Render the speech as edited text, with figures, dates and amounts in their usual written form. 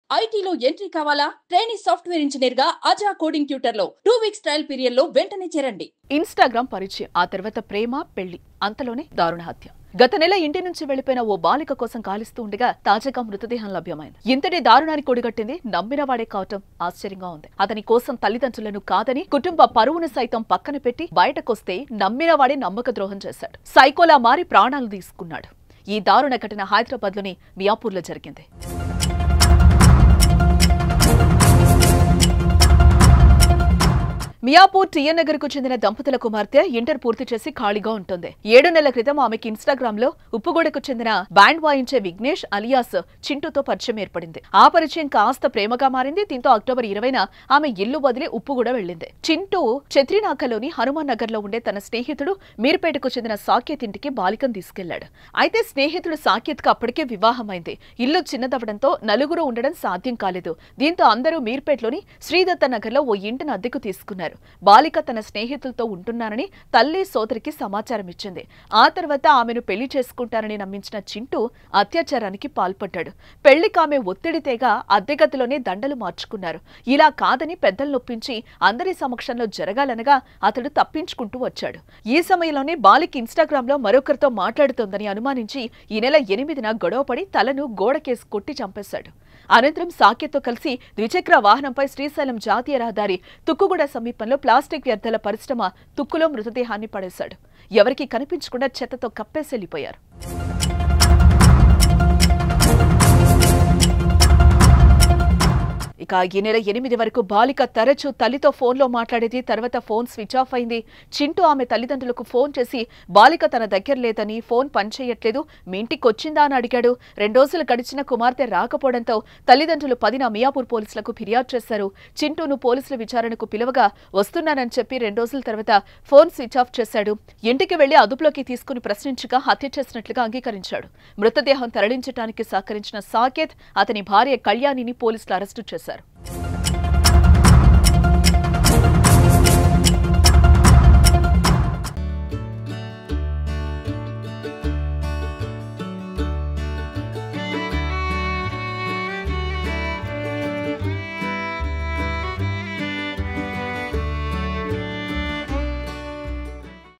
ఐటీలో ఎంట్రీ కావాలా? Training software engineer గా అజా కోడింగ్ ట్యూటర్ లో 2 వీక్స్ ట్రయల్ పీరియడ్ లో వెంటనే చేరండి. ఇన్‌స్టాగ్రామ్ పరిచయం, ఆ తర్వాత ప్రేమ, పెళ్లి, అంతలోనే దారుణ హత్య. గత నెల ఇంటి నుంచి వెళ్లిపోయిన ఓ బాలిక కోసం గాలిస్తూ ఉండగా తాజాగా మృతదేహం లభ్యమైంది. ఇంతటి దారుణానికి కొడిగట్టింది నమ్మిన వాడే కావటం ఆశ్చర్యంగా ఉంది. అతని కోసం తల్లిదండ్రులను కాదని కుటుంబ పరువును సైతం పక్కన పెట్టి బయటకొస్తే నమ్మిన వాడే నమ్మక ద్రోహం చేశాడు. సైకోలా మారి ప్రాణాలు తీసుకున్నాడు. ఈ దారుణ ఘటన హైదరాబాద్లోని మియాపూర్లో జరిగింది. మియాపూర్ టీఎన్ నగర్ కు చెందిన దంపతుల కుమార్తె ఇంటర్ పూర్తి చేసి ఖాళీగా ఉంటుంది. 7 నెలల క్రితం ఆమెకి ఇన్‌స్టాగ్రామ్ లో ఉప్పుగూడకు చెందిన బ్యాండ్ వాయించే విఘ్నేష్ అలియాస్ చింటూతో పరిచయం ఏర్పడింది. ఆ పరిచయం కాస్త ప్రేమగా మారింది. దీంతో అక్టోబర్ 20న ఆమె ఇల్లు వదిలి ఉప్పుగూడ వెళ్లింది. చింటూ ఛత్రినాకలోని హనుమాన్ నగర్ లో ఉండే తన స్నేహితుడు మీర్పేటకు చెందిన సాకేత్ ఇంటికి బాలికను తీసుకెళ్లాడు. అయితే స్నేహితుడు సాకేత్ కు అప్పటికే వివాహమైంది. ఇల్లు చిన్నదవడంతో నలుగురు ఉండడం సాధ్యం కాలేదు. దీంతో అందరూ మీర్పేటలోని శ్రీదత్త నగర్ లో ఓ ఇంటిని అద్దెకు తీసుకున్నారు. బాలిక తన స్నేహితులతో ఉంటున్నానని తల్లి సోదరికి సమాచారం ఇచ్చింది. ఆ తర్వాత ఆమెను పెళ్లి చేసుకుంటానని నమ్మించిన చింటూ అత్యాచారానికి పాల్పడ్డాడు. పెళ్లికి ఆమె ఒత్తిడి తేగ అద్దెగదిలోనే దండలు మార్చుకున్నారు. ఇలా కాదని పెద్దలు నొప్పించి అందరి సమక్షంలో జరగాలనగా అతడు తప్పించుకుంటూ వచ్చాడు. ఈ సమయంలోనే బాలిక ఇన్‌స్టాగ్రామ్ లో మరొకరితో మాట్లాడుతోందని అనుమానించి ఈ నెల 8న గొడవపడి తలను గోడకేసి కొట్టి చంపేశాడు. అనంతరం సాకేత్తో కలిసి ద్విచక్ర వాహనంపై శ్రీశైలం జాతీయ రహదారి తుక్కుగూడ సమీపంలో ప్లాస్టిక్ వ్యర్థాల పరిశ్రమ తుక్కులో మృతదేహాన్ని పడేశాడు. ఎవరికీ కనిపించకుండా చెత్తతో కప్పేసి వెళ్లిపోయారు. ఇక ఈ నెల 8 వరకు బాలిక తరచూ తల్లితో ఫోన్లో మాట్లాడేది. తర్వాత ఫోన్ స్విచ్ ఆఫ్ అయింది. చింటూ ఆమె తల్లిదండ్రులకు ఫోన్ చేసి బాలిక తన దగ్గర లేదని, ఫోన్ పనిచేయట్లేదు, మీ ఇంటికి వచ్చిందా అని అడిగాడు. 2 రోజులు గడిచిన కుమార్తె రాకపోవడంతో తల్లిదండ్రులు 10న మియాపూర్ పోలీసులకు ఫిర్యాదు చేశారు. చింటూను పోలీసుల విచారణకు పిలవగా వస్తున్నానని చెప్పి 2 రోజుల తర్వాత ఫోన్ స్విచ్ ఆఫ్ చేశాడు. ఇంటికి వెళ్లి అదుపులోకి తీసుకుని ప్రశ్నించగా హత్య చేసినట్లుగా అంగీకరించాడు. మృతదేహం తరలించడానికి సహకరించిన సాకేత్, అతని భార్య కళ్యాణిని పోలీసులు అరెస్టు చేశారు.